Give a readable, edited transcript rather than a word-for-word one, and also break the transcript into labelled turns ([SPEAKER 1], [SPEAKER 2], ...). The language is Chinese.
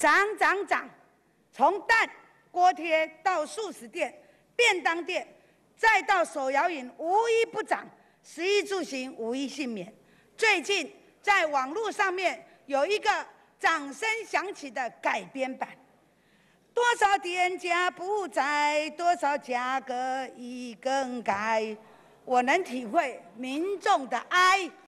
[SPEAKER 1] 涨，从蛋、锅贴到素食店、便当店，再到手摇饮，无一不涨，食衣住行无一幸免。最近在网络上面有一个掌声响起的改编版。 多少店家不在，多少价格已更改。我能体会民众的哀。